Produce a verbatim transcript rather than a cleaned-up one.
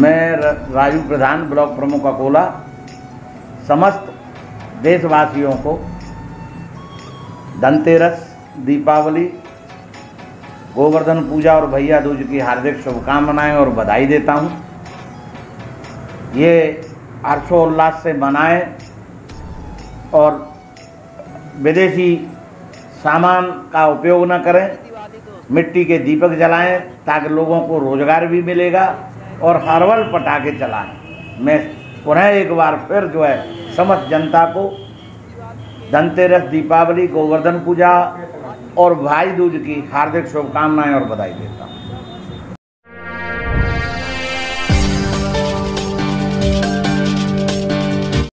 मैं राजू प्रधान, ब्लॉक प्रमुख अकोला, समस्त देशवासियों को धनतेरस, दीपावली, गोवर्धन पूजा और भैया दूज की हार्दिक शुभकामनाएं और बधाई देता हूं। ये हर्षोल्लास से मनाएं और विदेशी सामान का उपयोग न करें, मिट्टी के दीपक जलाएं ताकि लोगों को रोजगार भी मिलेगा, और हर्बल पटाखे चलाएं। मैं पुनः एक बार फिर जो है समस्त जनता को धनतेरस, दीपावली, गोवर्धन पूजा और भाई दूज की हार्दिक शुभकामनाएं और बधाई देता हूँ।